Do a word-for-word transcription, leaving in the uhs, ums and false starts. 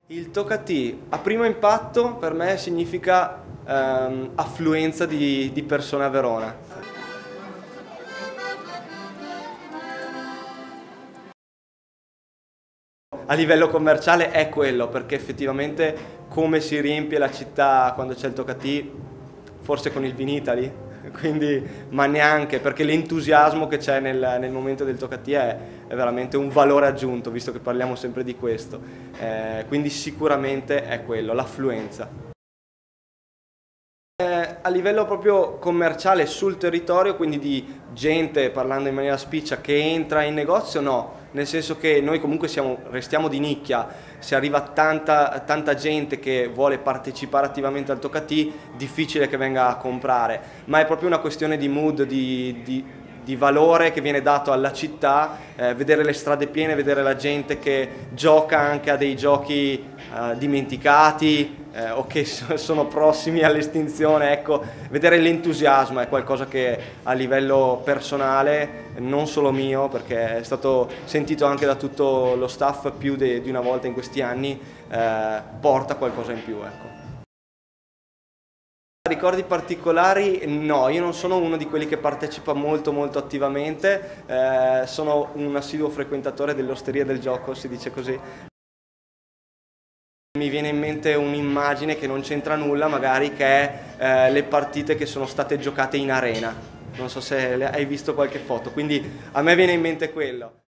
Il Tocatì a primo impatto per me significa ehm, affluenza di, di persone a Verona. A livello commerciale è quello, perché effettivamente come si riempie la città quando c'è il Tocatì, forse con il Vinitaly, quindi, ma neanche, perché l'entusiasmo che c'è nel, nel momento del Tocatì è, è veramente un valore aggiunto, visto che parliamo sempre di questo. Eh, quindi sicuramente è quello, l'affluenza. Eh, a livello proprio commerciale sul territorio, quindi di gente, parlando in maniera spiccia, che entra in negozio, no, nel senso che noi comunque siamo, restiamo di nicchia, se arriva tanta, tanta gente che vuole partecipare attivamente al Tocatì, difficile che venga a comprare, ma è proprio una questione di mood, di, di, di valore che viene dato alla città, eh, vedere le strade piene, vedere la gente che gioca anche a dei giochi eh, dimenticati, Eh, o che sono prossimi all'estinzione, ecco, vedere l'entusiasmo è qualcosa che a livello personale, non solo mio, perché è stato sentito anche da tutto lo staff più di una volta in questi anni, eh, porta qualcosa in più, ecco. Ricordi particolari? No, io non sono uno di quelli che partecipa molto molto attivamente, eh, sono un assiduo frequentatore dell'Osteria del Gioco, si dice così. Mi viene in mente un'immagine che non c'entra nulla, magari, che è eh, le partite che sono state giocate in arena. Non so se hai visto qualche foto, quindi a me viene in mente quello.